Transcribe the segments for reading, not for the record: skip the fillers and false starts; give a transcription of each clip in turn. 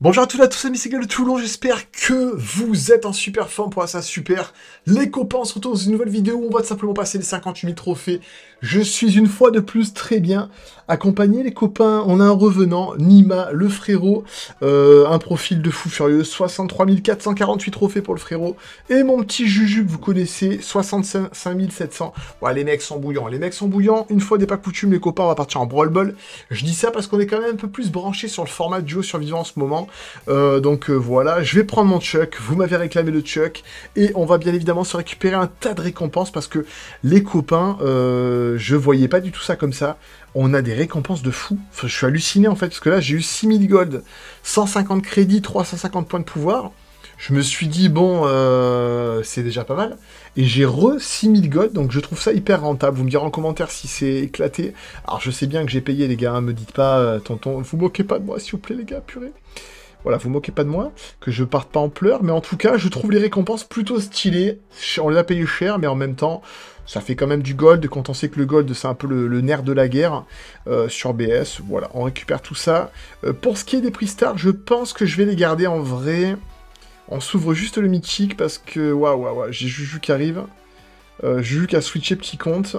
Bonjour à tous, amis, c'est Gueule de Toulon, j'espère que vous êtes en super forme pour ça, super. Les copains, on se retrouve dans une nouvelle vidéo où on va tout simplement passer les 58 000 trophées. Je suis une fois de plus très bien accompagné, les copains. On a un revenant, Nima, le frérot, un profil de fou furieux, 63 448 trophées pour le frérot. Et mon petit Juju que vous connaissez, 65 700. Ouais, les mecs sont bouillants, Une fois n'est pas coutume, les copains, on va partir en Brawl Ball. Je dis ça parce qu'on est quand même un peu plus branché sur le format duo survivant en ce moment. Voilà, je vais prendre mon Chuck, vous m'avez réclamé le Chuck, et on va bien évidemment se récupérer un tas de récompenses, parce que les copains, je voyais pas du tout ça comme ça, on a des récompenses de fou, enfin, je suis halluciné en fait, parce que là j'ai eu 6000 gold, 150 crédits, 350 points de pouvoir, je me suis dit bon, c'est déjà pas mal, et j'ai re 6000 gold, donc je trouve ça hyper rentable, vous me direz en commentaire si c'est éclaté, alors je sais bien que j'ai payé les gars, hein, me dites pas, tonton, vous moquez pas de moi s'il vous plaît les gars, purée. Voilà, vous moquez pas de moi, que je parte pas en pleurs, mais en tout cas, je trouve les récompenses plutôt stylées. On l'a payé cher, mais en même temps, ça fait quand même du gold, quand on sait que le gold, c'est un peu le nerf de la guerre sur BS. Voilà, on récupère tout ça. Pour ce qui est des prix stars, je pense que je vais les garder en vrai. On s'ouvre juste le mythique, parce que, waouh, j'ai Juju qui arrive. Juju qui a switché petit compte.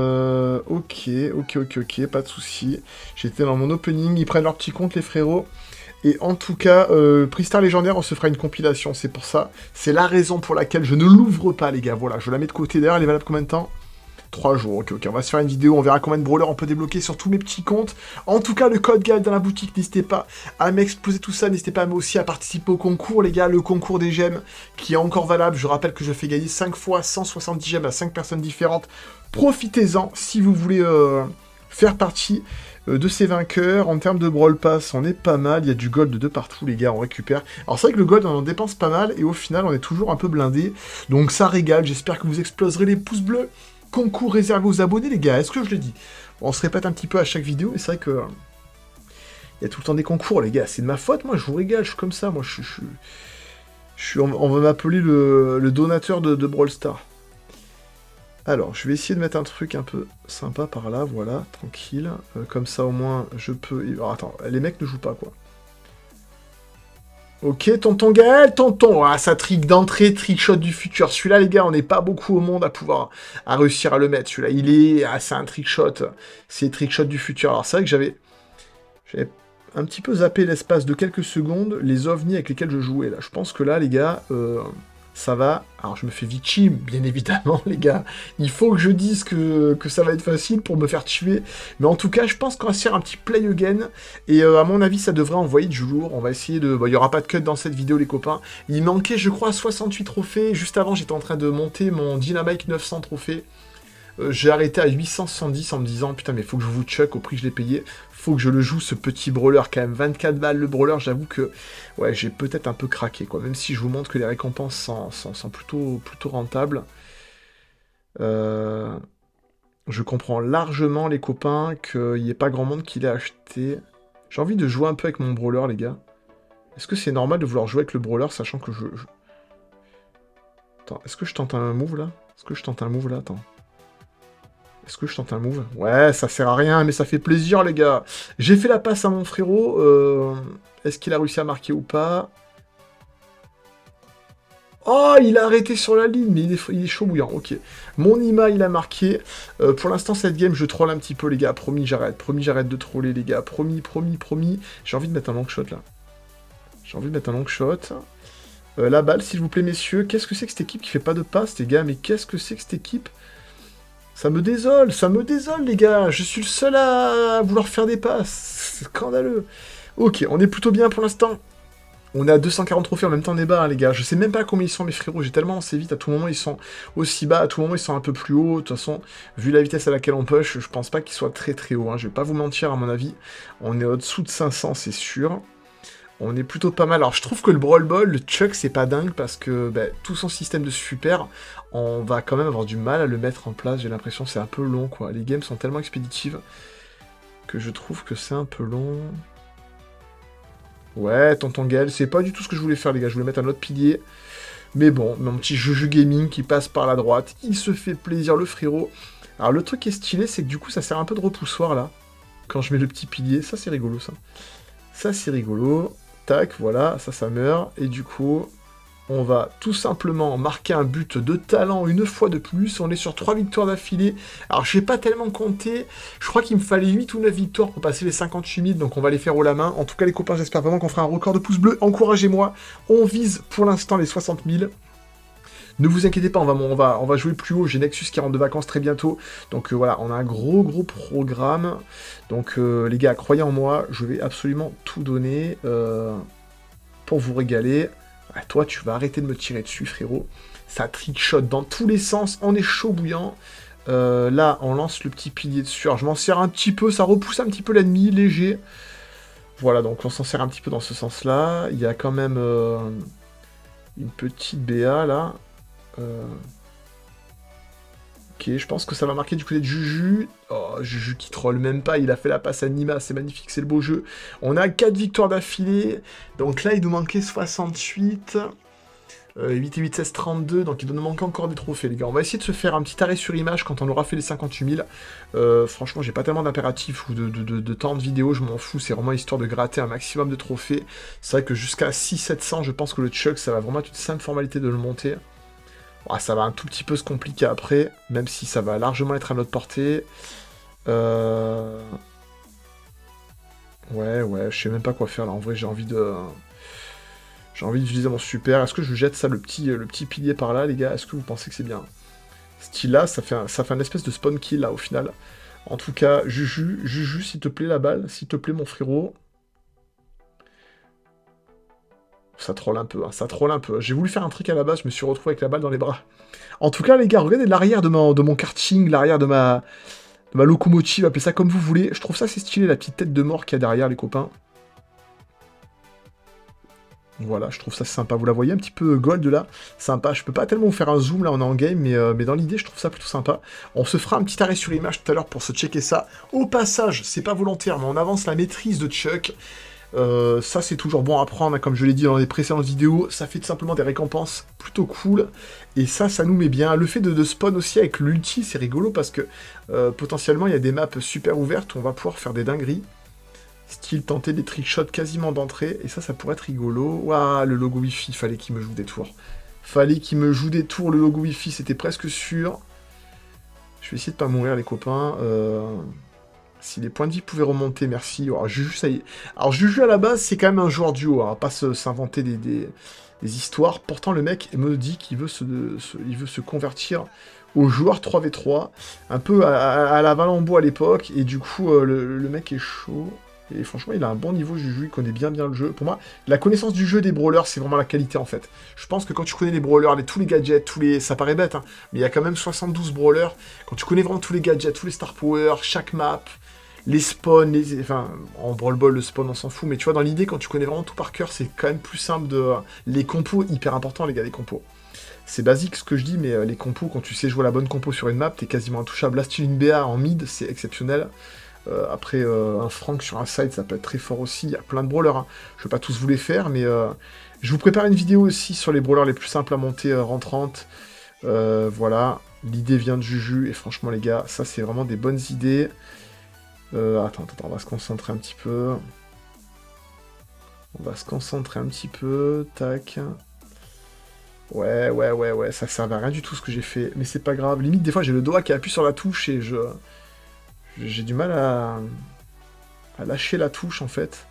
Ok, pas de souci. J'étais dans mon opening, ils prennent leur petit compte, les frérots. Et en tout cas, prix star légendaire, on se fera une compilation, c'est pour ça. C'est la raison pour laquelle je ne l'ouvre pas, les gars. Voilà, je la mets de côté. D'ailleurs, elle est valable combien de temps? 3 jours, ok, on va se faire une vidéo, on verra combien de brawlers on peut débloquer sur tous mes petits comptes. En tout cas, le code GAL dans la boutique, n'hésitez pas à m'exploser tout ça, n'hésitez pas aussi à participer au concours, les gars, le concours des gemmes, qui est encore valable. Je rappelle que je fais gagner 5 fois 170 gemmes à 5 personnes différentes. Profitez-en si vous voulez faire partie de ces vainqueurs. En termes de Brawl Pass, on est pas mal, il y a du gold de partout, les gars, on récupère. Alors c'est vrai que le gold, on en dépense pas mal, et au final, on est toujours un peu blindé, donc ça régale, j'espère que vous exploserez les pouces bleus. Concours réservé aux abonnés, les gars, est-ce que je l'ai dit? On se répète un petit peu à chaque vidéo, mais c'est vrai que... il y a tout le temps des concours, les gars, c'est de ma faute, moi, je vous régale, je suis comme ça, moi, on va m'appeler le donateur de Brawl Stars. Alors, je vais essayer de mettre un truc un peu sympa par là, voilà, tranquille. Comme ça, au moins, je peux... Alors, attends, les mecs ne jouent pas, quoi. Ok, tonton Gaël, tonton. Ah, ça trick d'entrée, trick shot du futur. Celui-là, les gars, on n'est pas beaucoup au monde à réussir à le mettre. Celui-là, c'est un trick shot. C'est trick shot du futur. Alors, c'est vrai que j'avais un petit peu zappé l'espace de quelques secondes les ovnis avec lesquels je jouais, là. Je pense que là, les gars... ça va. Alors, je me fais victime, bien évidemment, les gars. Il faut que je dise que ça va être facile pour me faire tuer. Mais en tout cas, je pense qu'on va se faire un petit play again. Et à mon avis, ça devrait envoyer du lourd. On va essayer de... Bon, il n'y aura pas de cut dans cette vidéo, les copains. Il manquait, je crois, 68 trophées. Juste avant, j'étais en train de monter mon Dynamite 900 trophées. J'ai arrêté à 870 en me disant, putain, mais faut que je vous chuck au prix que je l'ai payé. Faut que je le joue, ce petit brawler, quand même. 24 balles, le brawler, j'avoue que, ouais, j'ai peut-être un peu craqué, quoi. Même si je vous montre que les récompenses sont plutôt rentables. Je comprends largement, les copains, qu'il n'y ait pas grand monde qui l'ait acheté. J'ai envie de jouer un peu avec mon brawler, les gars. Est-ce que c'est normal de vouloir jouer avec le brawler, sachant que Attends, est-ce que je tente un move, là? Attends. Est-ce que je tente un move? Ouais, ça sert à rien, mais ça fait plaisir, les gars. J'ai fait la passe à mon frérot. Est-ce qu'il a réussi à marquer ou pas? Oh, il a arrêté sur la ligne, mais il est chaud bouillant. Ok. Mon Nima, il a marqué. Pour l'instant, cette game, je troll un petit peu, les gars. Promis, j'arrête. Promis, j'arrête de troller, les gars. Promis. J'ai envie de mettre un long shot, là. La balle, s'il vous plaît, messieurs. Qu'est-ce que c'est que cette équipe qui fait pas de passe, les gars? Mais qu'est-ce que c'est que cette équipe? Ça me désole, les gars. Je suis le seul à vouloir faire des passes. C'est scandaleux. Ok, on est plutôt bien pour l'instant. On est à 240 trophées en même temps, on est bas, hein, les gars. Je sais même pas combien ils sont, mes frérots. J'ai tellement lancé vite. À tout moment, ils sont aussi bas. À tout moment, ils sont un peu plus hauts. De toute façon, vu la vitesse à laquelle on push, je pense pas qu'ils soient très haut. Hein. Je vais pas vous mentir, à mon avis. On est au-dessous de 500, c'est sûr. On est plutôt pas mal. Alors, je trouve que le Brawl Ball, le Chuck, c'est pas dingue parce que tout son système de super, on va quand même avoir du mal à le mettre en place. J'ai l'impression que c'est un peu long, quoi. Les games sont tellement expéditives que je trouve que c'est un peu long. Ouais, tonton Gaël, c'est pas du tout ce que je voulais faire, les gars. Je voulais mettre un autre pilier. Mais bon, mon petit Juju Gaming qui passe par la droite. Il se fait plaisir, le frérot. Alors, le truc qui est stylé, c'est que du coup, ça sert un peu de repoussoir, là. Quand je mets le petit pilier. Ça, c'est rigolo, ça. Ça, c'est rigolo. Tac, voilà, ça meurt. Et du coup, on va tout simplement marquer un but de talent une fois de plus. On est sur 3 victoires d'affilée. Alors, je n'ai pas tellement compté. Je crois qu'il me fallait 8 ou 9 victoires pour passer les 58 000. Donc, on va les faire haut la main. En tout cas, les copains, j'espère vraiment qu'on fera un record de pouces bleus. Encouragez-moi. On vise pour l'instant les 60 000. Ne vous inquiétez pas, on va jouer plus haut. J'ai Nexus qui rentre de vacances très bientôt. Donc voilà, on a un gros programme. Donc les gars, croyez en moi. Je vais absolument tout donner pour vous régaler. Ah, toi, tu vas arrêter de me tirer dessus, frérot. Ça trickshot dans tous les sens. On est chaud bouillant. Là, on lance le petit pilier dessus. Alors, je m'en sers un petit peu. Ça repousse un petit peu l'ennemi, léger. Voilà, donc on s'en sert un petit peu dans ce sens-là. Il y a quand même une petite BA, là. Ok, je pense que ça va marquer du côté de Juju. Oh, Juju qui troll même pas, il a fait la passe à Nima, c'est magnifique, c'est le beau jeu. On a 4 victoires d'affilée, donc là il nous manquait 68. 8 et 8, 16, 32, donc il doit nous manquer encore des trophées, les gars. On va essayer de se faire un petit arrêt sur image quand on aura fait les 58 000. Franchement, j'ai pas tellement d'impératifs ou de temps de vidéo, je m'en fous. C'est vraiment histoire de gratter un maximum de trophées. C'est vrai que jusqu'à 600-700, je pense que le Chuck, ça va vraiment être une simple formalité de le monter. Oh, ça va un tout petit peu se compliquer après, même si ça va largement être à notre portée. Ouais, je sais même pas quoi faire là. En vrai, j'ai envie d'utiliser mon super. Est-ce que je jette ça, le petit pilier par là, les gars? Est-ce que vous pensez que c'est bien? Style-là, ça fait un espèce de spawn kill, là, au final. En tout cas, Juju, s'il te plaît, la balle. S'il te plaît, mon frérot. Ça troll un peu, hein, ça troll un peu. J'ai voulu faire un truc à la base, je me suis retrouvé avec la balle dans les bras. En tout cas, les gars, regardez l'arrière de mon karting, l'arrière de ma locomotive, appelez ça comme vous voulez. Je trouve ça assez stylé, la petite tête de mort qu'il y a derrière, les copains. Voilà, je trouve ça sympa. Vous la voyez un petit peu gold là, sympa. Je peux pas tellement vous faire un zoom là, on est en game, mais dans l'idée, je trouve ça plutôt sympa. On se fera un petit arrêt sur image tout à l'heure pour se checker ça. Au passage, c'est pas volontaire, mais on avance la maîtrise de Chuck. Ça c'est toujours bon à prendre, hein, comme je l'ai dit dans les précédentes vidéos, ça fait tout simplement des récompenses plutôt cool, et ça nous met bien. Le fait de spawn aussi avec l'ulti, c'est rigolo parce que potentiellement il y a des maps super ouvertes où on va pouvoir faire des dingueries, style tenter des trickshots quasiment d'entrée, et ça pourrait être rigolo. Waouh, le logo Wi-Fi, fallait qu'il me joue des tours. Fallait qu'il me joue des tours, le logo Wi-Fi, c'était presque sûr. Je vais essayer de pas mourir les copains. Si les points de vie pouvaient remonter, merci. Alors Juju, ça y est. Alors Juju, à la base, c'est quand même un joueur duo, hein, pas s'inventer des histoires. Pourtant, le mec me dit qu'il veut il veut se convertir au joueur 3v3, un peu à la Valambo à l'époque, et du coup, le mec est chaud. Et franchement, il a un bon niveau, Juju, il connaît bien le jeu. Pour moi, la connaissance du jeu des brawlers, c'est vraiment la qualité, en fait. Je pense que quand tu connais les brawlers, tous les gadgets, ça paraît bête, hein, mais il y a quand même 72 brawlers. Quand tu connais vraiment tous les gadgets, tous les star power, chaque map, les spawns, enfin, en Brawl Ball, le spawn, on s'en fout, mais tu vois, dans l'idée, quand tu connais vraiment tout par cœur, c'est quand même plus simple de... Les compos, hyper important, les gars, les compos. C'est basique ce que je dis, mais les compos, quand tu sais jouer la bonne compo sur une map, t'es quasiment intouchable. Là, style une BA en mid, c'est exceptionnel. Après, un Frank sur un side, ça peut être très fort aussi. Il y a plein de brawlers, hein. Je vais pas tous vous les faire, mais je vous prépare une vidéo aussi sur les brawlers les plus simples à monter rentrantes. Voilà, l'idée vient de Juju, et franchement, les gars, ça, c'est vraiment des bonnes idées. Attends, on va se concentrer un petit peu. On va se concentrer un petit peu. Tac. Ouais, ça servait à rien du tout ce que j'ai fait. Mais c'est pas grave. Limite, des fois, j'ai le doigt qui appuie sur la touche et j'ai du mal à lâcher la touche, en fait.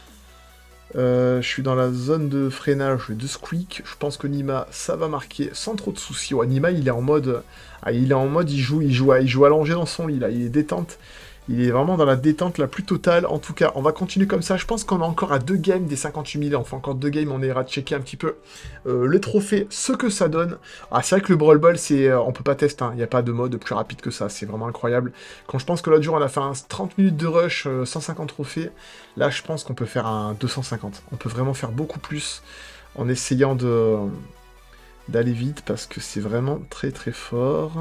Je suis dans la zone de freinage de Squeak. Je pense que Nima, ça va marquer sans trop de soucis. Ouais, Nima, il est en mode... il joue allongé dans son lit, là. Il est détente. Il est vraiment dans la détente la plus totale. En tout cas, on va continuer comme ça. Je pense qu'on est encore à 2 games des 58 000. On fait encore 2 games. On ira checker un petit peu le trophée, ce que ça donne. Ah, c'est vrai que le Brawl Ball, on peut pas tester. Il n'y a pas de mode plus rapide que ça. C'est vraiment incroyable. Quand je pense que l'autre jour, on a fait un 30 minutes de rush, 150 trophées. Là, je pense qu'on peut faire un 250. On peut vraiment faire beaucoup plus en essayant d'aller vite parce que c'est vraiment très très fort.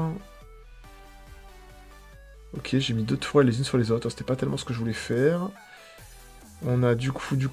Ok, j'ai mis 2 tourelles les unes sur les autres, c'était pas tellement ce que je voulais faire. On a du coup...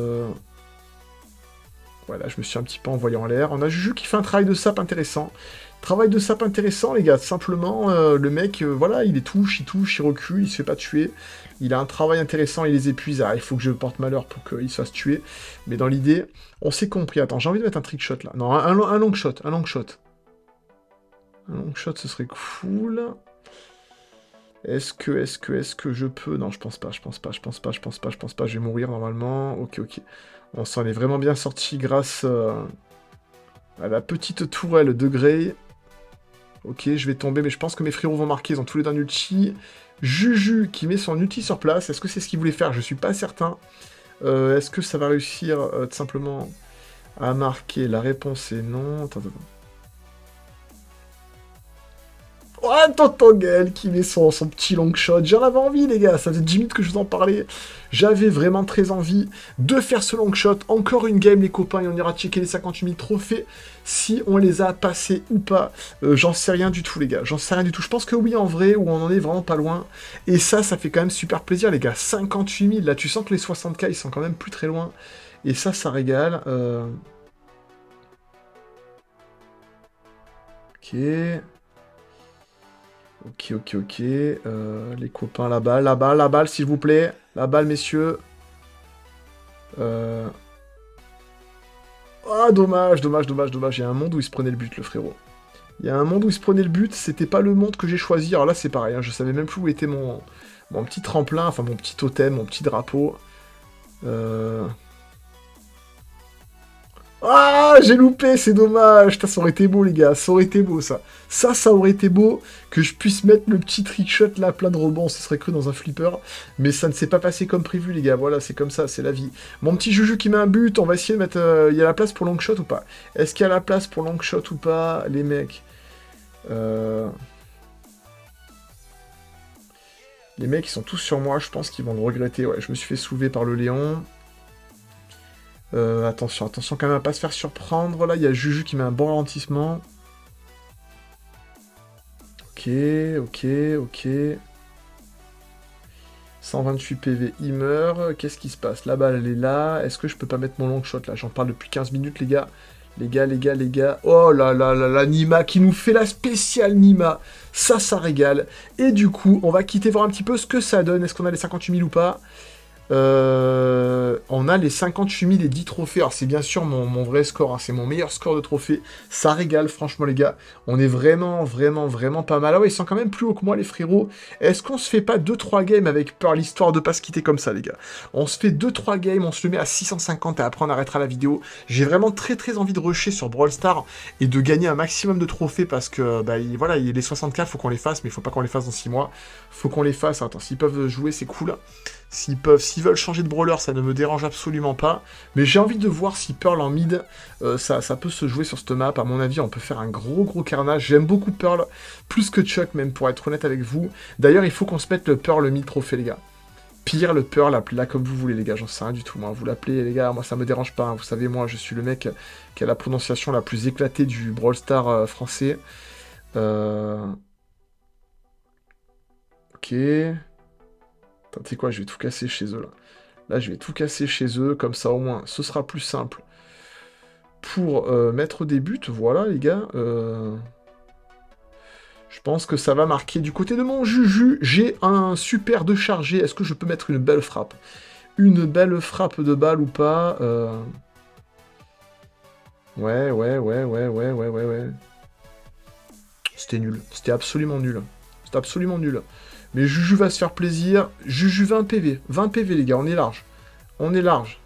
Voilà, je me suis un petit peu envoyé en l'air. On a Juju qui fait un travail de sap intéressant. Travail de sap intéressant, les gars. Simplement, le mec, voilà, il touche, il recule, il se fait pas tuer. Il a un travail intéressant, il les épuise. Ah, il faut que je porte malheur pour qu'il se fasse tuer. Mais dans l'idée, on s'est compris. Attends, j'ai envie de mettre un trick shot, là. Non, un long shot, un long shot. Un long shot, ce serait cool. Est-ce que je peux... Non, je pense pas. Je vais mourir, normalement. Ok. On s'en est vraiment bien sorti grâce à la petite tourelle de Grey. Ok, je vais tomber, mais je pense que mes frérots vont marquer. Ils ont tous les deux un ulti. Juju qui met son ulti sur place. Est-ce que c'est ce qu'il voulait faire? Je suis pas certain. Est-ce que ça va réussir tout simplement à marquer? La réponse est non. Attends. Oh, tonton Gaël qui met son petit long shot. J'en avais envie, les gars. Ça faisait 10 minutes que je vous en parlais. J'avais vraiment très envie de faire ce long shot. Encore une game, les copains, et on ira checker les 58 000 trophées. Si on les a passés ou pas, j'en sais rien du tout, les gars. J'en sais rien du tout. Je pense que oui, en vrai, ou on en est vraiment pas loin. Et ça fait quand même super plaisir, les gars. 58 000, là, tu sens que les 60K, ils sont quand même plus très loin. Et ça régale. Ok... Ok. Les copains, la balle, s'il vous plaît. La balle, messieurs. Ah, dommage. Il y a un monde où il se prenait le but, le frérot. C'était pas le monde que j'ai choisi. Alors là, c'est pareil, hein, je savais même plus où était mon petit tremplin, enfin mon petit totem, mon petit drapeau. Ah, j'ai loupé, c'est dommage. Putain, ça aurait été beau, les gars. Ça aurait été beau, ça. Ça aurait été beau que je puisse mettre le petit trickshot là, plein de rebonds. Ce serait cru dans un flipper. Mais ça ne s'est pas passé comme prévu, les gars. Voilà, c'est comme ça, c'est la vie. Mon petit Juju qui met un but. On va essayer de mettre... Il y a la place pour long shot ou pas? Est-ce qu'il y a la place pour long shot ou pas, les mecs? Les mecs, ils sont tous sur moi. Je pense qu'ils vont le regretter. Ouais, je me suis fait soulever par le Léon. Attention quand même à pas se faire surprendre. Là, il y a Juju qui met un bon ralentissement. Ok. 128 PV, il meurt. Qu'est-ce qui se passe? La balle, elle est là. Est-ce que je peux pas mettre mon long shot, là? J'en parle depuis 15 minutes, les gars. Les gars. Oh là, Nima qui nous fait la spéciale Nima. Ça régale. Et du coup, on va quitter voir un petit peu ce que ça donne. Est-ce qu'on a les 58 000 ou pas? On a les 58 000 et 10 trophées. Alors c'est bien sûr mon vrai score, hein. C'est mon meilleur score de trophées. Ça régale, franchement, les gars. On est vraiment pas mal. Ah ouais, ils sont quand même plus haut que moi, les frérots. Est-ce qu'on se fait pas 2-3 games avec Pearl, histoire de pas se quitter comme ça, les gars? On se fait 2-3 games, on se le met à 650 et après on arrêtera la vidéo. J'ai vraiment très envie de rusher sur Brawl Stars et de gagner un maximum de trophées parce que, bah, voilà, les 60K, faut qu'on les fasse, mais il faut pas qu'on les fasse dans 6 mois. Faut qu'on les fasse. Attends, s'ils peuvent jouer, c'est cool. S'ils veulent changer de brawler, ça ne me dérange absolument pas. Mais j'ai envie de voir si Pearl en mid, ça peut se jouer sur cette map. À mon avis, on peut faire un gros carnage. J'aime beaucoup Pearl, plus que Chuck même, pour être honnête avec vous. D'ailleurs, il faut qu'on se mette le Pearl mid trophée, les gars. Pire, le Pearl, appelez-la comme vous voulez, les gars. J'en sais rien du tout, moi. Vous l'appelez, les gars, moi, ça me dérange pas. Hein. Vous savez, moi, je suis le mec qui a la prononciation la plus éclatée du Brawl Stars français. Ok... Tu sais quoi, je vais tout casser chez eux, là. Là, je vais tout casser chez eux, comme ça, au moins, ce sera plus simple. Pour mettre des buts, voilà, les gars. Je pense que ça va marquer. Du côté de mon Juju, j'ai un super de chargé. Est-ce que je peux mettre une belle frappe? Une belle frappe de balle ou pas? Ouais. C'était nul. C'était absolument nul. C'était absolument nul. Mais Juju va se faire plaisir. Juju 20 PV. 20 PV, les gars. On est large. On est large.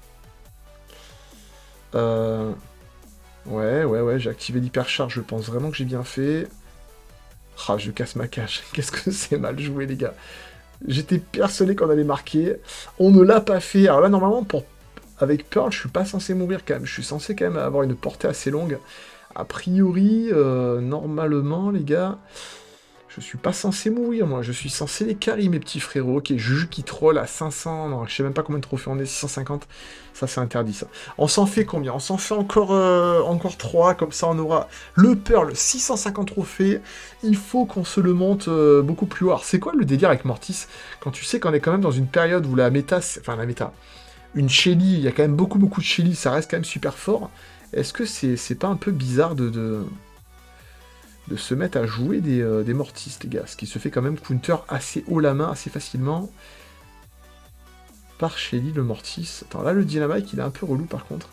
Ouais. J'ai activé l'hypercharge. Je pense vraiment que j'ai bien fait. Ah, je casse ma cage. Qu'est-ce que c'est mal joué, les gars. J'étais persuadé qu'on allait marquer. On ne l'a pas fait. Alors là, normalement, avec Pearl, je suis pas censé mourir quand même. Je suis censé quand même avoir une portée assez longue. A priori, normalement, les gars... Je suis pas censé mourir, moi. Je suis censé les carry, mes petits frérots. Ok, Juju qui troll à 500. Non, je sais même pas combien de trophées on est. 650. Ça, c'est interdit, ça. On s'en fait combien? On s'en fait encore 3. Comme ça, on aura le Pearl, 650 trophées. Il faut qu'on se le monte beaucoup plus haut. Alors, c'est quoi le délire avec Mortis? Quand tu sais qu'on est quand même dans une période où la méta... Enfin, la méta... Une Shelly, il y a quand même beaucoup de Shelly. Ça reste quand même super fort. Est-ce que c'est pas un peu bizarre de... de se mettre à jouer des Mortis, les gars. Ce qui se fait quand même counter assez haut la main, assez facilement. Par Shelly, le Mortis. Attends, là, le Dynamite, il est un peu relou, par contre.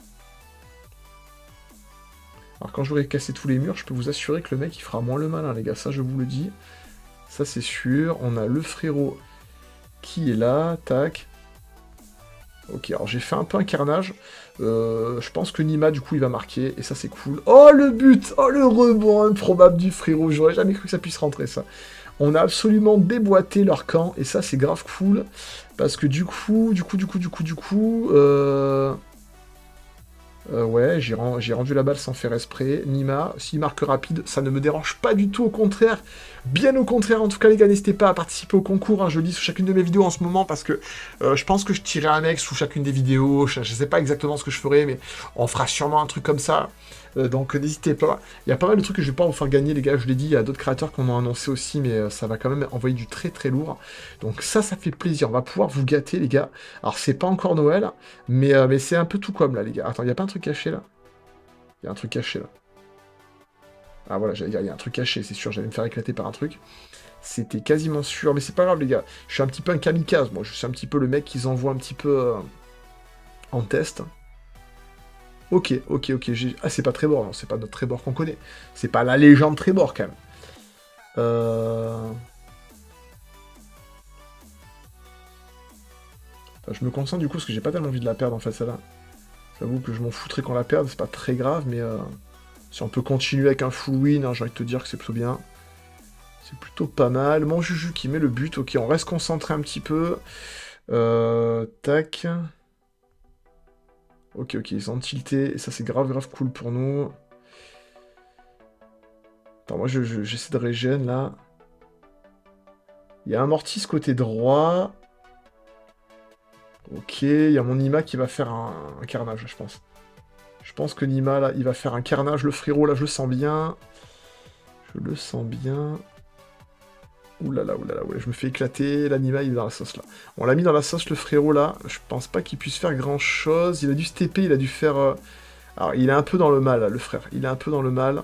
Alors, quand j'aurai cassé tous les murs, je peux vous assurer que le mec, il fera moins le malin, les gars. Ça, je vous le dis. Ça, c'est sûr. On a le frérot qui est là. Tac. Ok, alors j'ai fait un peu un carnage. Je pense que Nima, du coup, il va marquer. Et ça, c'est cool. Oh, le but! Oh, le rebond improbable du frérot. J'aurais jamais cru que ça puisse rentrer, ça. On a absolument déboîté leur camp. Et ça, c'est grave cool. Parce que du coup... ouais, j'ai rendu la balle sans faire exprès. Nima, s'il marque rapide, ça ne me dérange pas du tout, au contraire. Bien au contraire, en tout cas, les gars, n'hésitez pas à participer au concours. Hein, je le dis sous chacune de mes vidéos en ce moment parce que je pense que je tirerai un mec sous chacune des vidéos. Je sais pas exactement ce que je ferai, mais on fera sûrement un truc comme ça. Donc n'hésitez pas. Il y a pas mal de trucs que je vais pas vous faire gagner, les gars. Je l'ai dit, il y a d'autres créateurs qui en ont annoncé aussi, mais ça va quand même envoyer du très très lourd. Donc ça fait plaisir. On va pouvoir vous gâter, les gars. Alors c'est pas encore Noël, mais c'est un peu tout comme là, les gars. Attends, il y a pas un truc caché là? Il y a un truc caché là. Ah voilà, j'allais dire, il y a un truc caché, c'est sûr. J'allais me faire éclater par un truc. C'était quasiment sûr, mais c'est pas grave, les gars. Je suis un petit peu un kamikaze. Moi, je suis un petit peu le mec qu'ils envoient un petit peu en test. Ok. Ah, c'est pas Trébor, non, c'est pas notre Trébor qu'on connaît. C'est pas la légende Trébor, quand même. Enfin, je me concentre du coup, parce que j'ai pas tellement envie de la perdre, en fait, celle-là. J'avoue que je m'en foutrais qu'on la perde, c'est pas très grave, mais si on peut continuer avec un full win, hein, j'ai envie de te dire que c'est plutôt bien. C'est plutôt pas mal. Mon Juju qui met le but. Ok, on reste concentré un petit peu. Tac. Ok, ils ont tilté. Et ça, c'est grave cool pour nous. Attends, moi, j'essaie de régène, là. Il y a un Mortis côté droit. Ok, il y a mon Nima qui va faire un carnage, je pense. Je pense que Nima, là, il va faire un carnage. Le frérot, là, je le sens bien. Je le sens bien. Oulala, ouais, je me fais éclater. L'Anima, il est dans la sauce, là. On l'a mis dans la sauce, le frérot, là. Je pense pas qu'il puisse faire grand-chose. Il a dû se TP, il a dû faire... Alors, il est un peu dans le mal, là, le frère. Il est un peu dans le mal.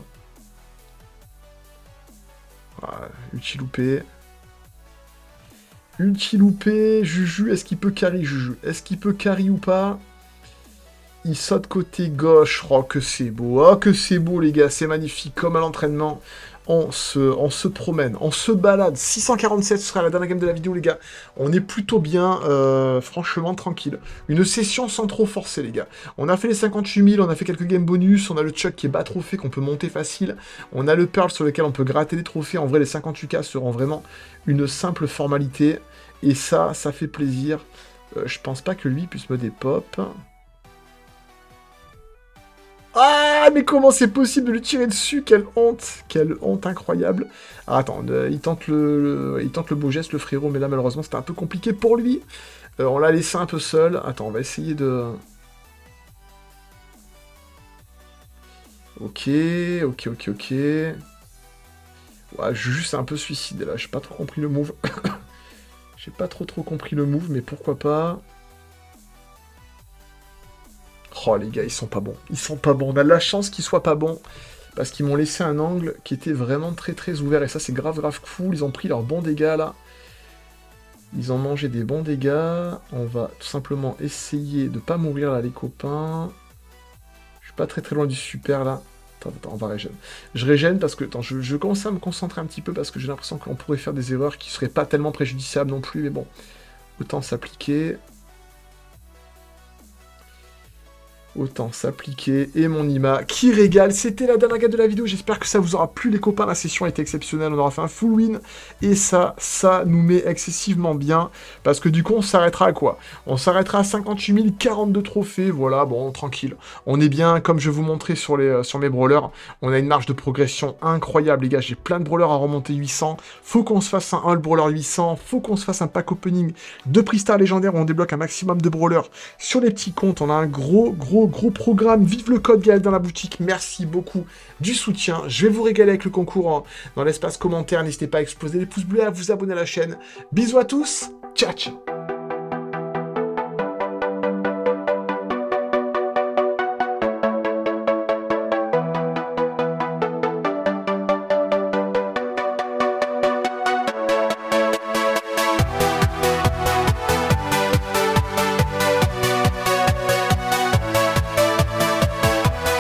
Voilà, ulti loupé. Ulti loupé. Juju, est-ce qu'il peut carry, Juju? Est-ce qu'il peut carry ou pas? Il saute côté gauche. Oh, que c'est beau. Oh, que c'est beau, les gars. C'est magnifique. Comme à l'entraînement. On se promène, on se balade. 647, ce sera la dernière game de la vidéo, les gars. On est plutôt bien, franchement, tranquille. Une session sans trop forcer, les gars. On a fait les 58 000, on a fait quelques games bonus, on a le Chuck qui est bas trophée, qu'on peut monter facile. On a le Pearl sur lequel on peut gratter des trophées. En vrai, les 58K seront vraiment une simple formalité. Et ça fait plaisir. Je pense pas que lui puisse me dépop. Ah, mais comment c'est possible de lui tirer dessus? Quelle honte incroyable. Ah, attends, il tente le beau geste, le frérot, mais là, malheureusement, c'était un peu compliqué pour lui. On l'a laissé un peu seul. Attends, on va essayer de... Ok. Ouais, Juju, c'est un peu suicide, là. J'ai pas trop compris le move. J'ai pas trop compris le move, mais pourquoi pas... Oh les gars, ils sont pas bons. Ils sont pas bons. On a de la chance qu'ils soient pas bons. Parce qu'ils m'ont laissé un angle qui était vraiment très ouvert. Et ça, c'est grave cool. Ils ont pris leurs bons dégâts, là. Ils ont mangé des bons dégâts. On va tout simplement essayer de pas mourir, là, les copains. Je suis pas très loin du super, là. Attends, on va régène. Je régène parce que... Attends, je commence à me concentrer un petit peu parce que j'ai l'impression qu'on pourrait faire des erreurs qui seraient pas tellement préjudiciables non plus. Mais bon, autant s'appliquer. Autant s'appliquer. Et mon Nima qui régale. C'était la dernière game de la vidéo. J'espère que ça vous aura plu, les copains. La session a été exceptionnelle. On aura fait un full win. Et ça nous met excessivement bien. Parce que du coup, on s'arrêtera à quoi? On s'arrêtera à 58 042 trophées. Voilà, bon, tranquille. On est bien, comme je vous montrais sur mes brawlers. On a une marge de progression incroyable, les gars. J'ai plein de brawlers à remonter 800. Faut qu'on se fasse un All Brawler 800. Faut qu'on se fasse un pack opening de prix star légendaire où on débloque un maximum de brawlers sur les petits comptes. On a un gros programme. Vive le code Gaël dans la boutique. Merci beaucoup du soutien. Je vais vous régaler avec le concours dans l'espace commentaire. N'hésitez pas à exploser les pouces bleus, à vous abonner à la chaîne. Bisous à tous. Ciao.